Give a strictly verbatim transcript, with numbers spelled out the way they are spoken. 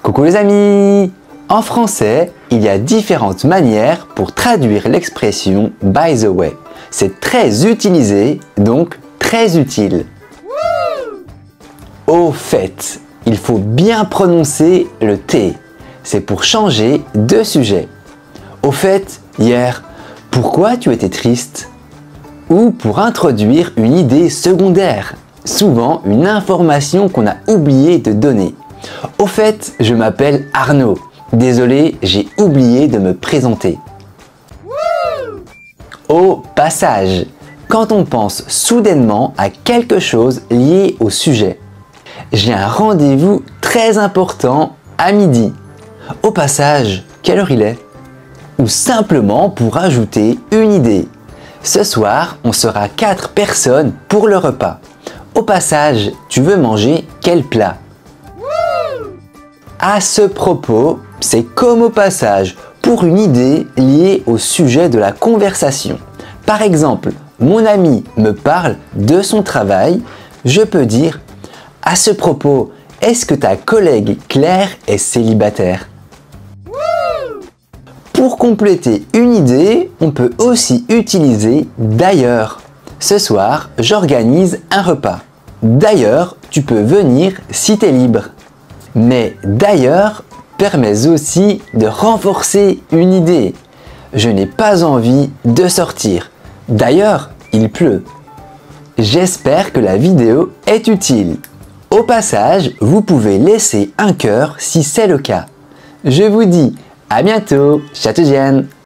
Coucou les amis! En français, il y a différentes manières pour traduire l'expression « by the way ». C'est très utilisé, donc très utile. Au fait, il faut bien prononcer le T. C'est pour changer de sujet. Au fait, hier, pourquoi tu étais triste? Ou pour introduire une idée secondaire, souvent une information qu'on a oublié de donner. Au fait, je m'appelle Arnaud. Désolé, j'ai oublié de me présenter. Au passage, quand on pense soudainement à quelque chose lié au sujet. J'ai un rendez-vous très important à midi. Au passage, quelle heure il est? Ou simplement pour ajouter une idée. Ce soir, on sera quatre personnes pour le repas. Au passage, tu veux manger quel plat? À ce propos, c'est comme au passage pour une idée liée au sujet de la conversation. Par exemple, mon ami me parle de son travail, je peux dire « À ce propos, est-ce que ta collègue Claire est célibataire ?» Pour compléter une idée, on peut aussi utiliser « d'ailleurs ». Ce soir, j'organise un repas. D'ailleurs, tu peux venir si tu es libre. Mais d'ailleurs permet aussi de renforcer une idée. Je n'ai pas envie de sortir. D'ailleurs, il pleut. J'espère que la vidéo est utile. Au passage, vous pouvez laisser un cœur si c'est le cas. Je vous dis à bientôt, Châteaugienne!